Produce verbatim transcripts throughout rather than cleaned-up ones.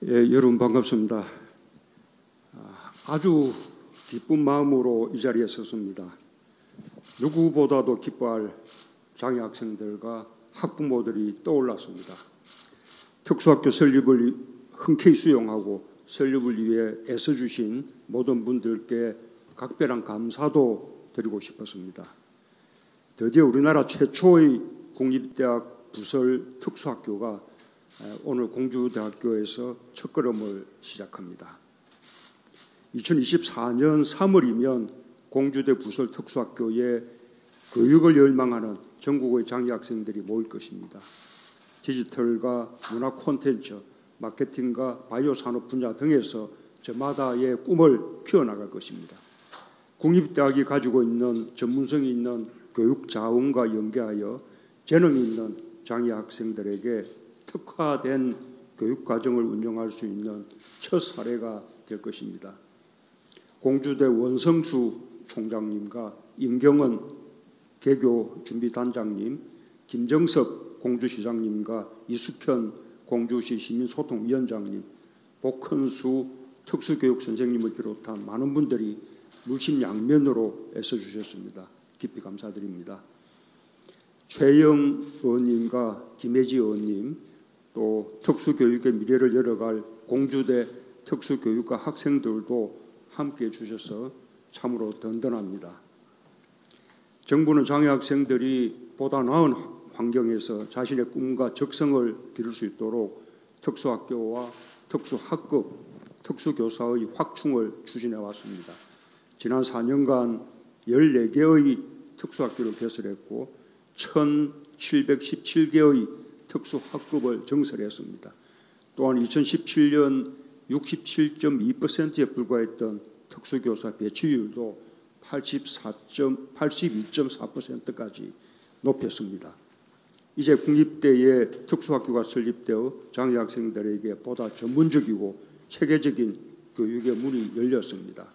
예, 여러분 반갑습니다. 아주 기쁜 마음으로 이 자리에 섰습니다. 누구보다도 기뻐할 장애 학생들과 학부모들이 떠올랐습니다. 특수학교 설립을 흔쾌히 수용하고 설립을 위해 애써주신 모든 분들께 각별한 감사도 드리고 싶었습니다. 드디어 우리나라 최초의 공립대학 부설 특수학교가 오늘 공주대학교에서 첫걸음을 시작합니다. 이천이십사 년 삼월이면 공주대 부설 특수학교에 교육을 열망하는 전국의 장애 학생들이 모일 것입니다. 디지털과 문화 콘텐츠, 마케팅과 바이오 산업 분야 등에서 저마다의 꿈을 키워나갈 것입니다. 국립대학이 가지고 있는 전문성이 있는 교육 자원과 연계하여 재능이 있는 장애 학생들에게 특화된 교육과정을 운영할 수 있는 첫 사례가 될 것입니다. 공주대 원성수 총장님과 임경은 개교준비단장님, 김정섭 공주시장님과 이숙현 공주시 시민소통위원장님, 복헌수 특수교육선생님을 비롯한 많은 분들이 물심양면으로 애써주셨습니다. 깊이 감사드립니다. 최영 의원님과 김혜지 의원님, 또 특수교육의 미래를 열어갈 공주대 특수교육과 학생들도 함께해 주셔서 참으로 든든합니다. 정부는 장애 학생들이 보다 나은 환경에서 자신의 꿈과 적성을 기를 수 있도록 특수학교와 특수학급, 특수교사의 확충을 추진해 왔습니다. 지난 사 년간 열네 개의 특수학교를 개설했고 천칠백십칠 개의 특수학급을 정설했습니다. 또한 이천십칠 년 육십칠 점 이 퍼센트에 불과했던 특수교사 배치율도 팔십이 점 사 퍼센트까지 높였습니다. 이제 국립대에 특수학교가 설립되어 장애 학생들에게 보다 전문적이고 체계적인 교육의 문이 열렸습니다.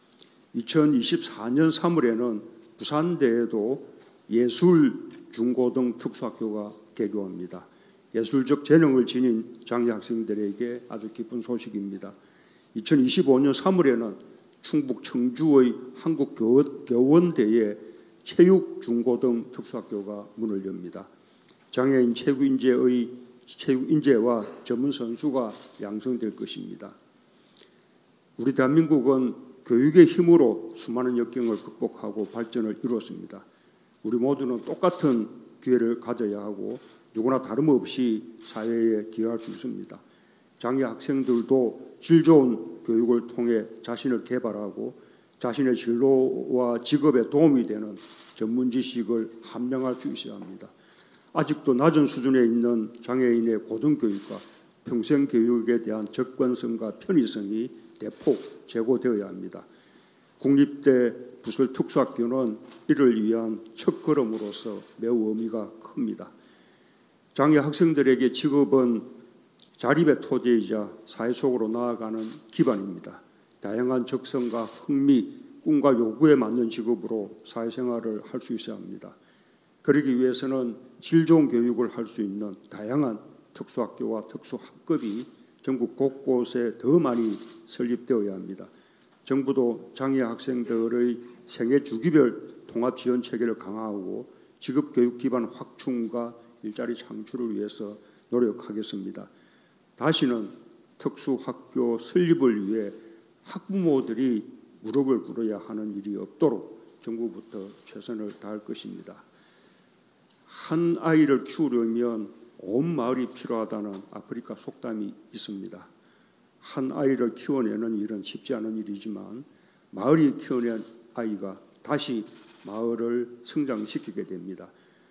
이천이십사 년 삼월에는 부산대에도 예술 중고등 특수학교가 개교합니다. 예술적 재능을 지닌 장애 학생들에게 아주 기쁜 소식입니다. 이천이십오 년 삼월에는 충북 청주의 한국교원대에 체육중고등 특수학교가 문을 엽니다. 장애인 체육인재의 체육인재와 전문선수가 양성될 것입니다. 우리 대한민국은 교육의 힘으로 수많은 역경을 극복하고 발전을 이루었습니다. 우리 모두는 똑같은 기회를 가져야 하고 누구나 다름없이 사회에 기여할 수 있습니다. 장애 학생들도 질 좋은 교육을 통해 자신을 개발하고 자신의 진로와 직업에 도움이 되는 전문 지식을 함양할 수 있어야 합니다. 아직도 낮은 수준에 있는 장애인의 고등교육과 평생교육에 대한 접근성과 편의성이 대폭 제고되어야 합니다. 국립대 부설 특수학교는 이를 위한 첫걸음으로서 매우 의미가 큽니다. 장애 학생들에게 직업은 자립의 토대이자 사회 속으로 나아가는 기반입니다. 다양한 적성과 흥미, 꿈과 요구에 맞는 직업으로 사회생활을 할 수 있어야 합니다. 그러기 위해서는 질 좋은 교육을 할 수 있는 다양한 특수학교와 특수학급이 전국 곳곳에 더 많이 설립되어야 합니다. 정부도 장애 학생들의 생애 주기별 통합 지원 체계를 강화하고 직업교육 기반 확충과 일자리 창출을 위해서 노력하겠습니다. 다시는 특수학교 설립을 위해 학부모들이 무릎을 꿇어야 하는 일이 없도록 정부부터 최선을 다할 것입니다. 한 아이를 키우려면 온 마을이 필요하다는 아프리카 속담이 있습니다. 한 아이를 키워내는 일은 쉽지 않은 일이지만 마을이 키워낸 아이가 다시 마을을 성장시키게 됩니다.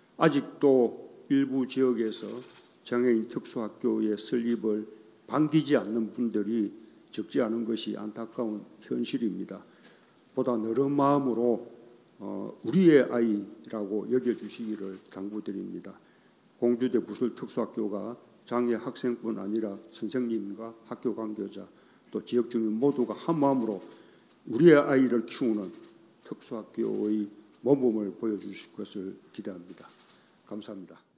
아직도 일부 지역에서 장애인 특수학교의 설립을 반기지 않는 분들이 적지 않은 것이 안타까운 현실입니다. 보다 넓은 마음으로 우리의 아이라고 여겨주시기를 당부드립니다. 공주대 부설 특수학교가 장애 학생뿐 아니라 선생님과 학교 관계자 또 지역 주민 모두가 한 마음으로 우리의 아이를 키우는 특수학교의 모범을 보여주실 것을 기대합니다. 감사합니다.